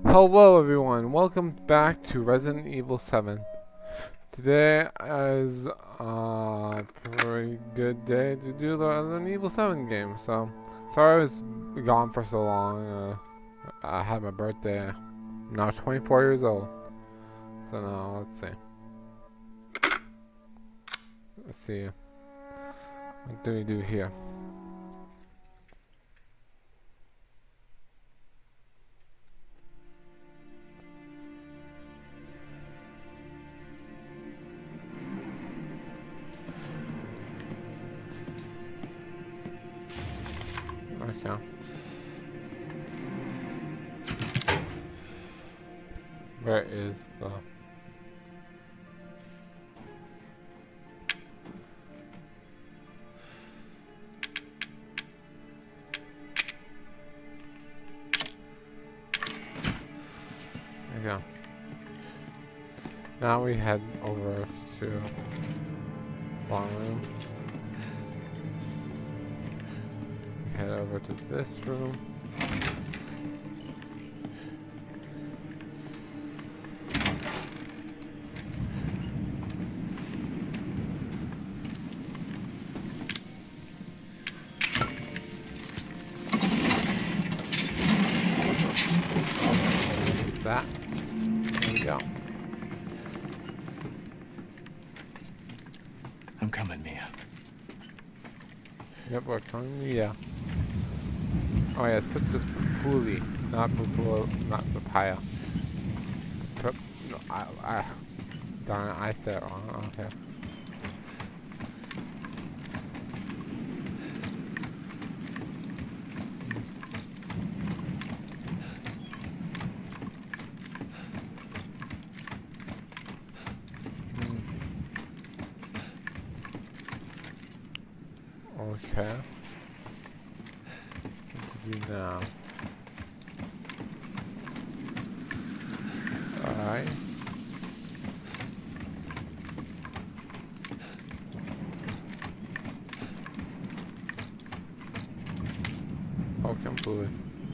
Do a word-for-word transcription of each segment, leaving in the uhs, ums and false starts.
Hello everyone, welcome back to Resident Evil seven. Today is a pretty good day to do the Resident Evil seven game, so sorry I was gone for so long. Uh, I had my birthday. I'm now twenty-four years old. So now, let's see. Let's see. What do we do here? Okay. Where is the... There you go. Now we head over to long room. Head over to this room. That. There we go. I'm coming, Mia. Yep, we're coming. Yeah. Oh yes, put this puli, not pupula, not papaya. Put, no, I, I, darn it, I said it wrong. Okay. Okay. What to do now? Alright. Oh, completely.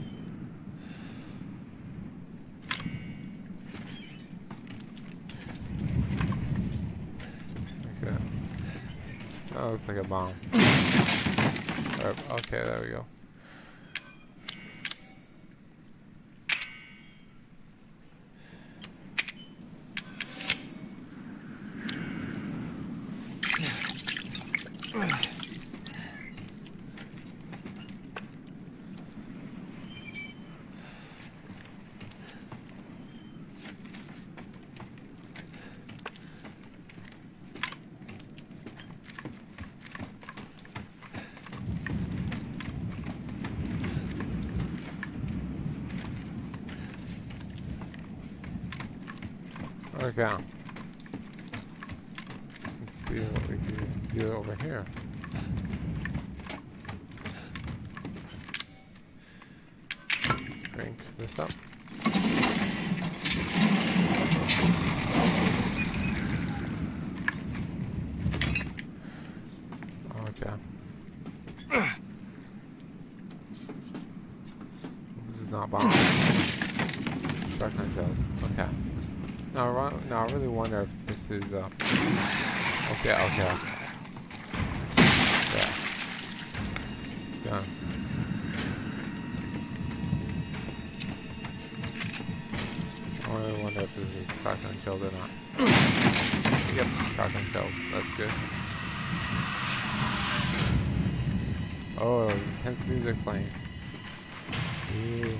Okay. That looks like a bomb. Okay, there we go. Okay. Let's see what we can do over here. Drink this up. Okay. This is not bomb. Shotgun shells. Okay. Now, now I really wonder if this is, uh... Okay, okay. Yeah. Done. I really wonder if this is shotgun shells or not. Yep, shotgun shells. That's good. Oh, intense music playing. Ooh.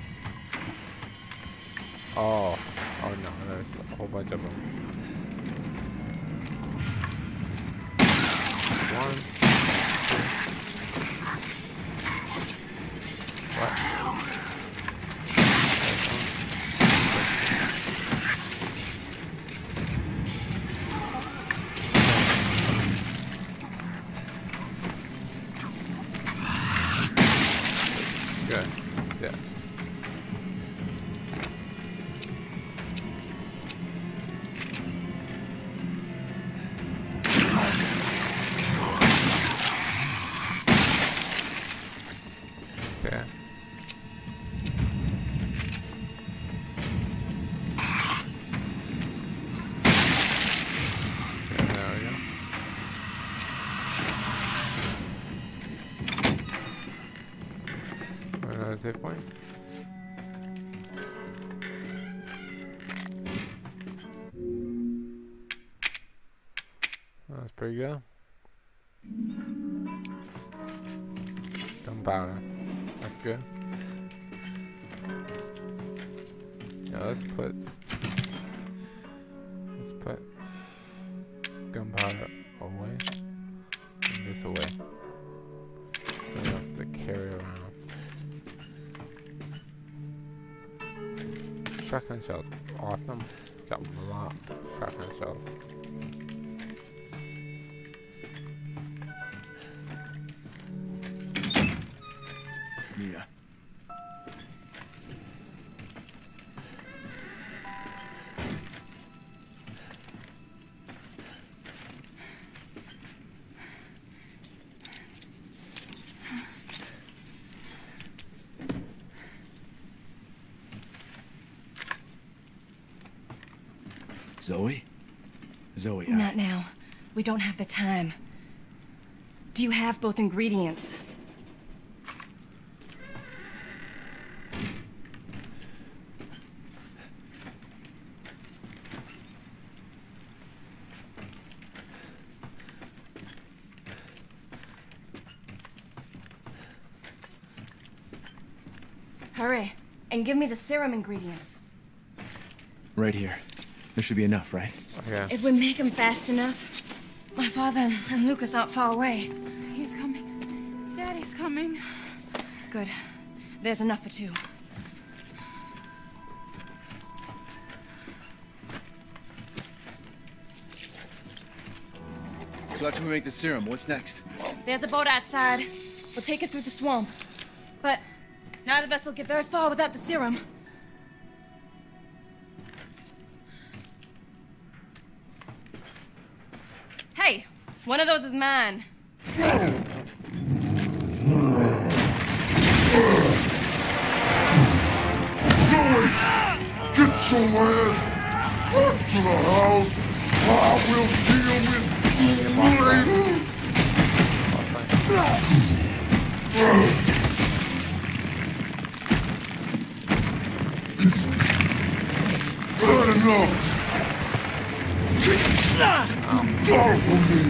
Oh. Oh no, there's a whole bunch of them. One. What? Good. Yeah. save point. That's pretty good. Gunpowder. That's good. Yeah, let's put let's put gunpowder away and this away. We don't have to carry around. Shotgun shells, awesome. Got a lot of shotgun shells. Yeah. Zoe? Zoe, I... Not now. We don't have the time. Do you have both ingredients? Hurry, and give me the serum ingredients. Right here. There should be enough, right? Okay. If we make them fast enough, my father and Lucas aren't far away. He's coming. Daddy's coming. Good. There's enough for two. So after we make the serum, what's next? There's a boat outside. We'll take it through the swamp. But none of us will get very far without the serum. Hey, one of those is mine. Zoe! Get your ass back to the house! I will deal with you later! It's bad enough! Die for me!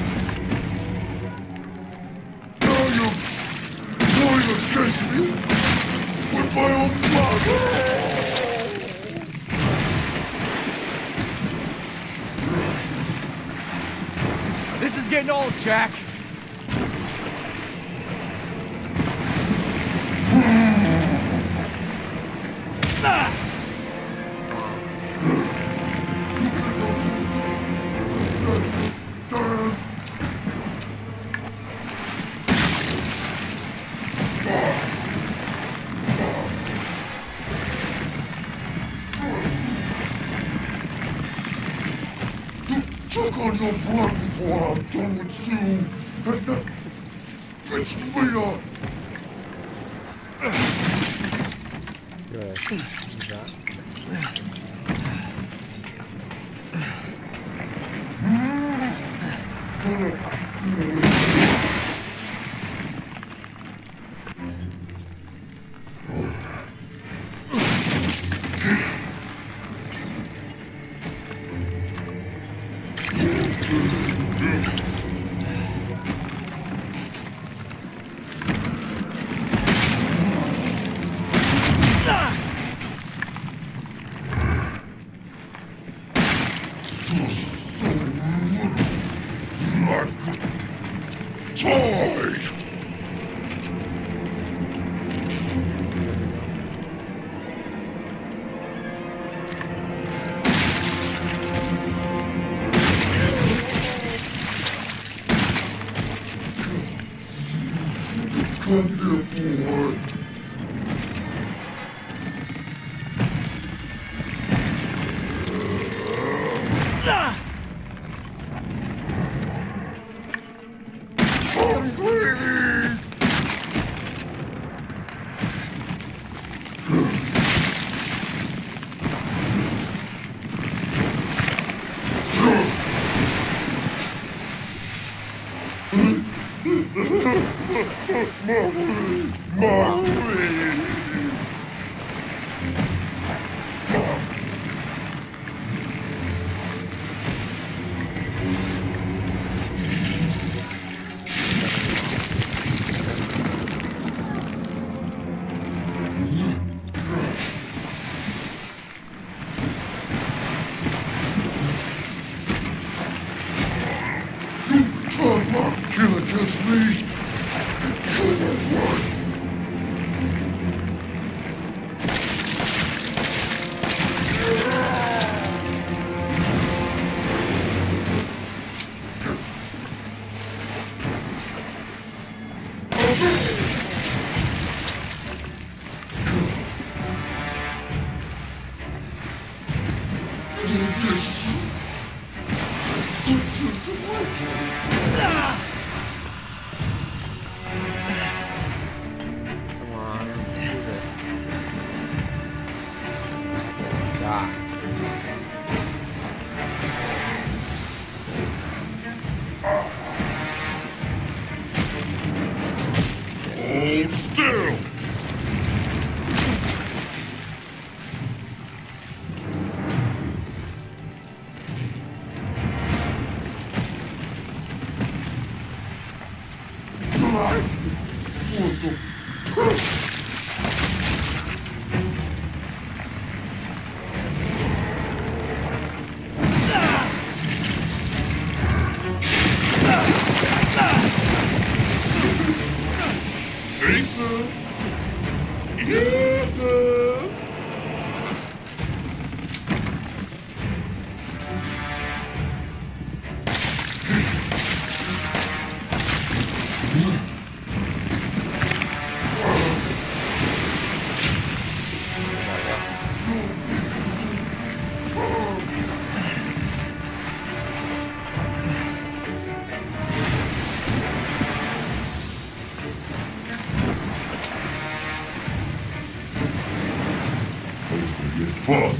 Now you're going against me with my own blood! This is getting old, Jack. Check on your blood before I'm done with you, and then fix me up. Good. Do that. Come here, boy. Mommy! Mommy! kill against me, you're the worst. Come on, do this. God. Hold still. Ethan! Ethan! Fuck.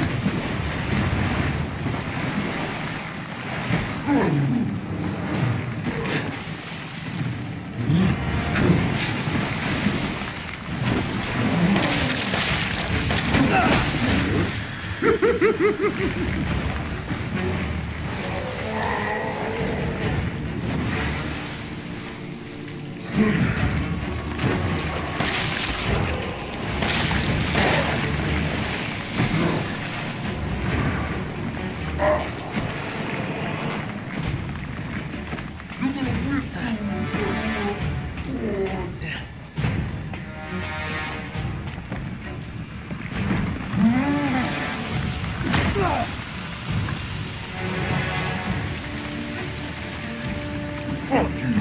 Fuck you.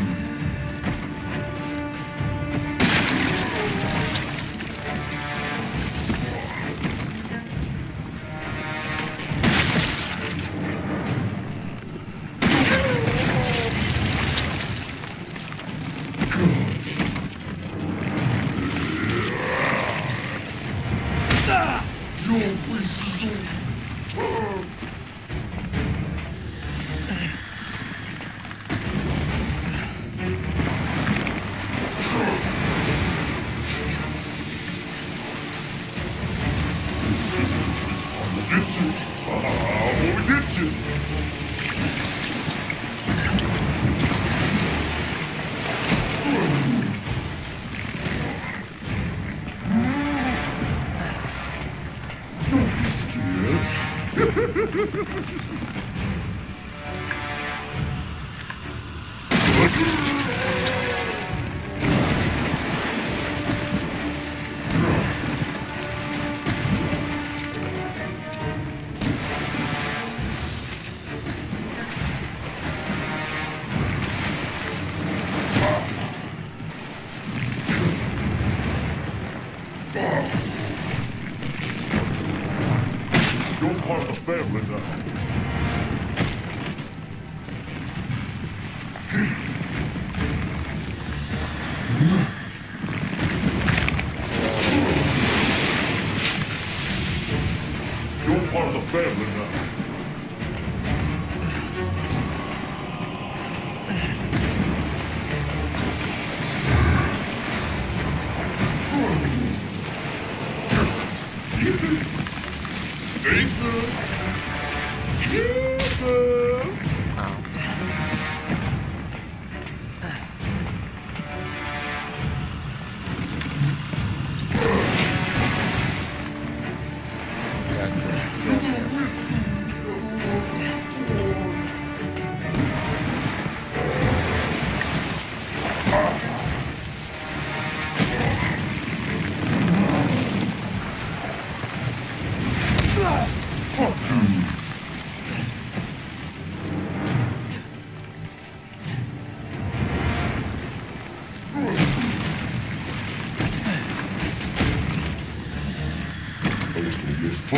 Your wisdom. Get you. I'm gonna get you. Don't be scared. You're part of the family now. You're part of the family now. Ethan! Ethan!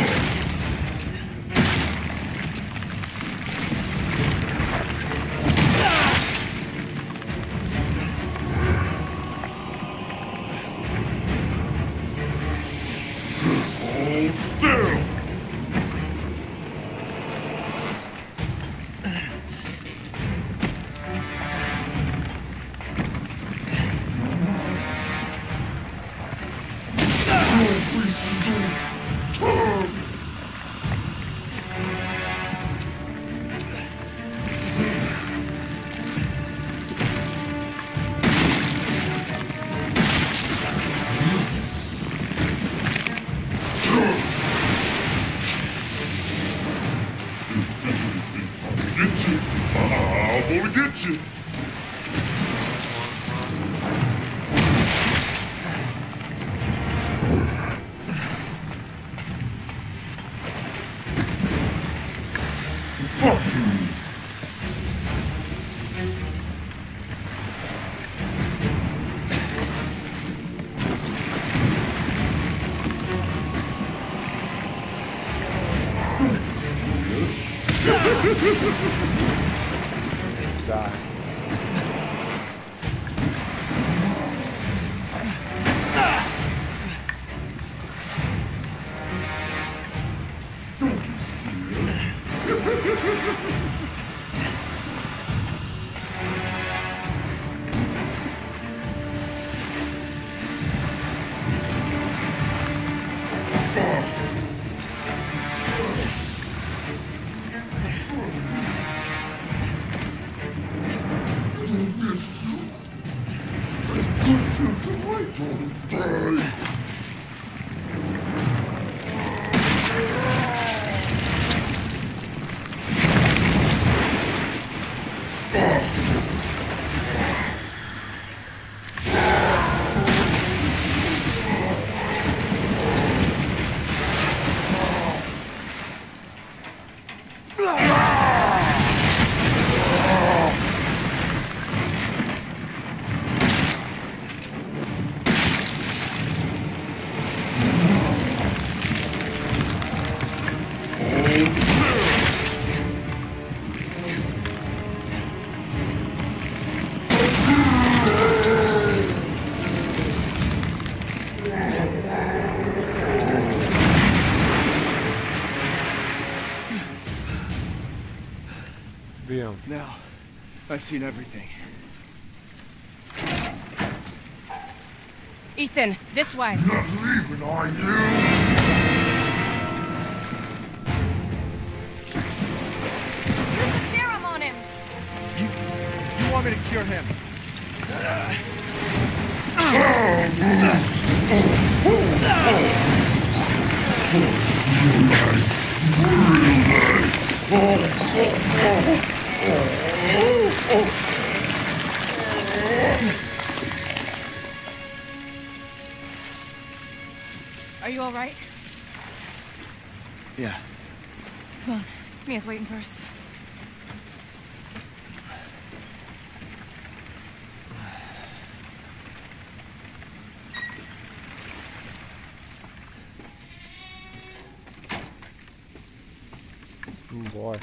Get you. Fuck you. Die. Now, I've seen everything. Ethan, this way. Not leaving, are you? Use the serum on him. You, you want me to cure him? Are you all right? Yeah. Come on. Mia's waiting for us. Oh boy.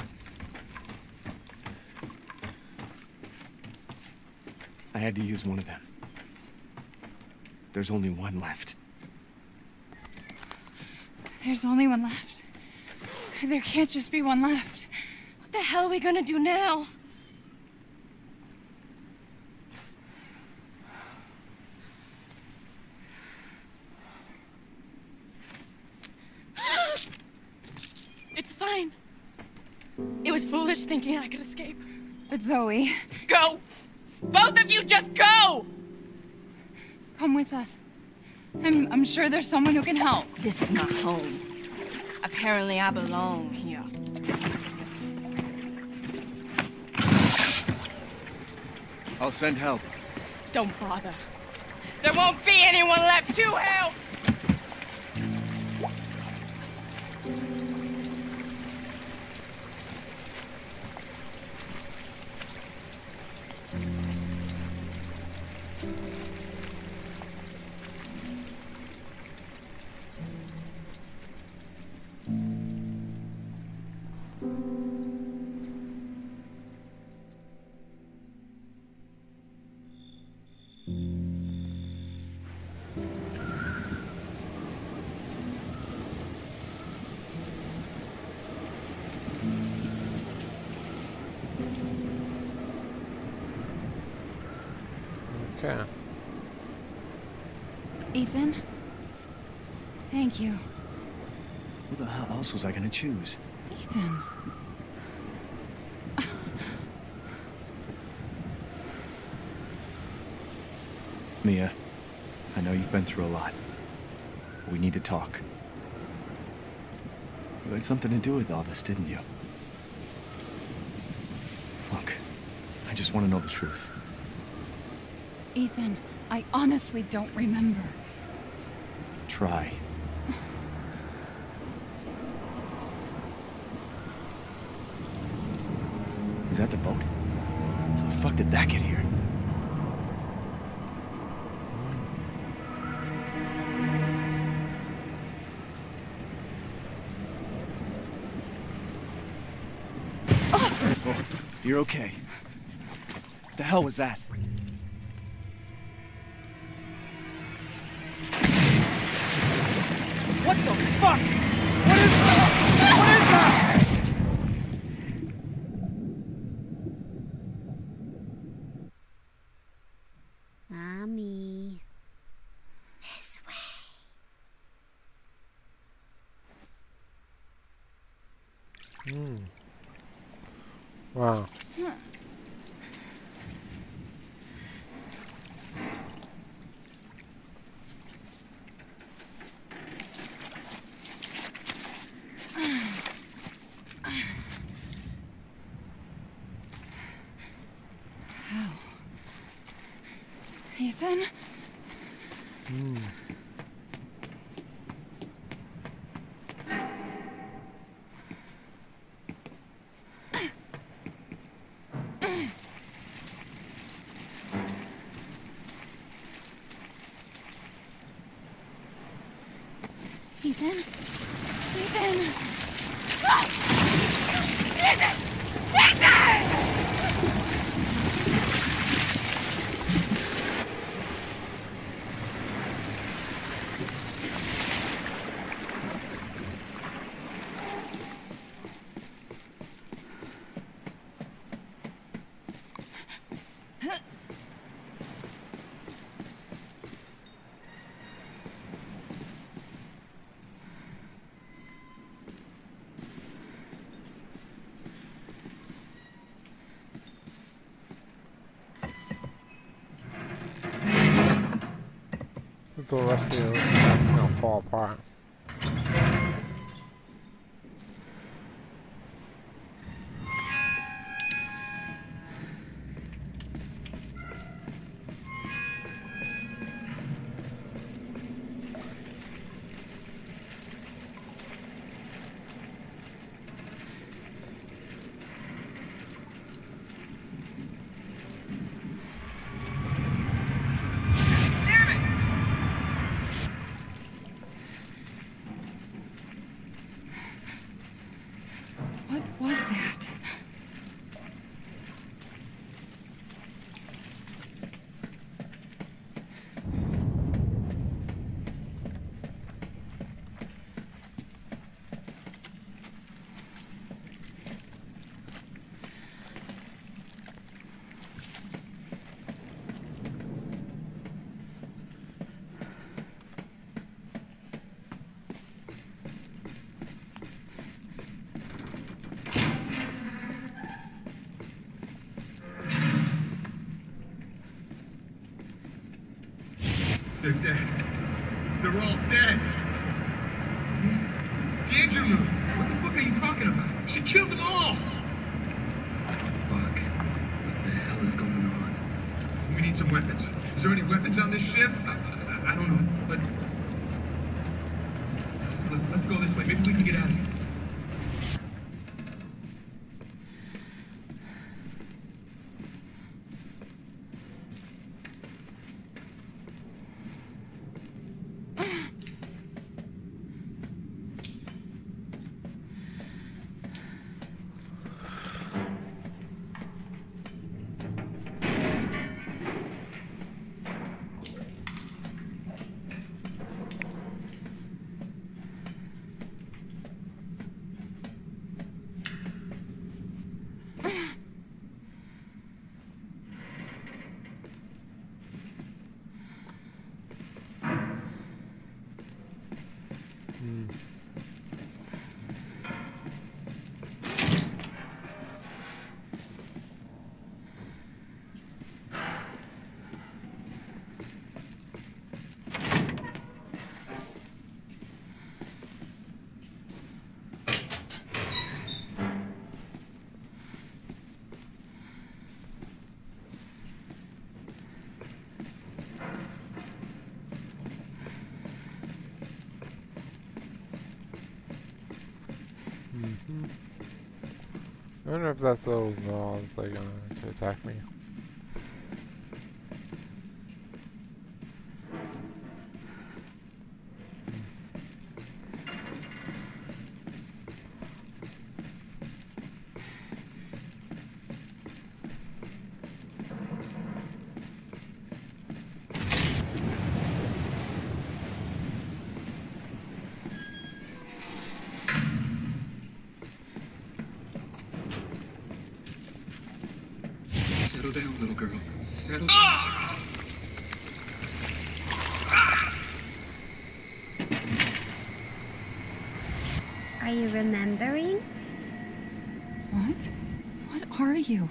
I had to use one of them. There's only one left. There's only one left. There can't just be one left. What the hell are we gonna do now? It's fine. It was foolish thinking I could escape. But Zoe, Go! Both of you just go! come with us. I'm, I'm sure there's someone who can help. This is not home. Apparently I belong here. I'll send help. Don't bother. There won't be anyone left to help! Okay. Ethan? Thank you. Who the hell else was I gonna choose? Ethan. Mia, I know you've been through a lot. We need to talk. You had something to do with all this, didn't you? Look, I just want to know the truth. Ethan, I honestly don't remember. Try. Is that the boat? How the fuck did that get here? Oh, you're okay. What the hell was that? What the fuck? What is that? What is that? Mommy. This way. Hmm. Wow. How? Ethan? Hmm. Ethan? Ethan! Ah! Ethan! Ethan! The rest of you is gonna fall apart. What was that? They're dead. They're all dead. D'Angelo, what the fuck are you talking about? She killed them all. Fuck. What the hell is going on? We need some weapons. Is there any weapons on this ship? I, I, I don't know, but... Let, let's go this way. Maybe we can get out of here. Mm-hmm. I wonder if that's those dolls like going to attack me. Settle down, little girl. Settle. Are you remembering? What? What are you?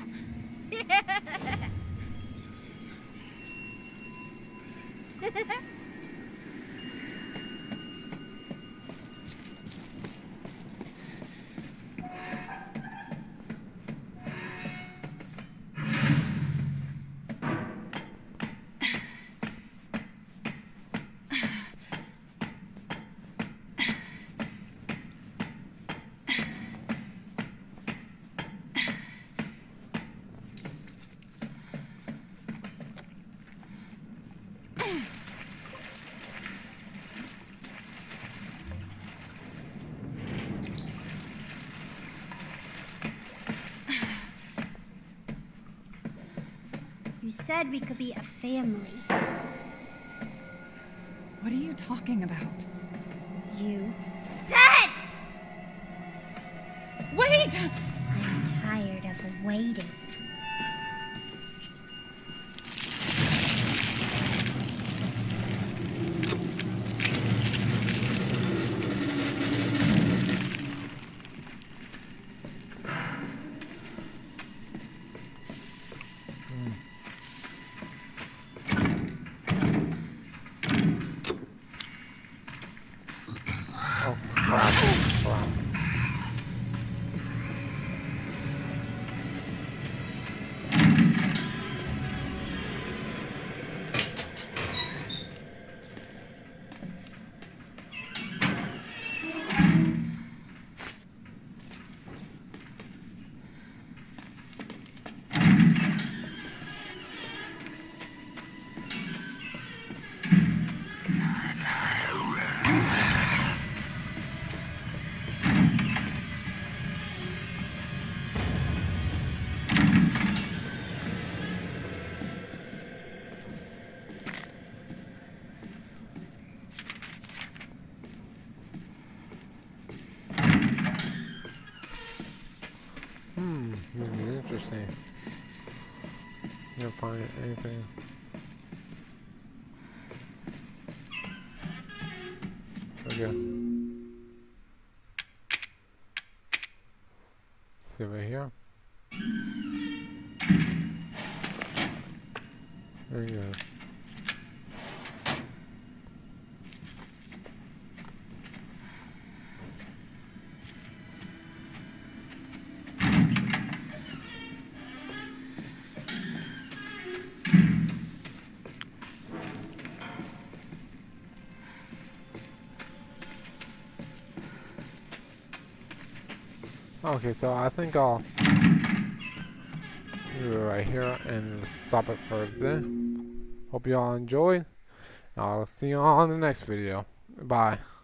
You said we could be a family. What are you talking about? You said! Wait! I'm tired of waiting. Hmm, this is interesting. Can't find anything. Okay. See over here. There you go. Okay, so I think I'll do it right here and stop it for today. Hope you all enjoyed. I'll see you all in the next video. Bye.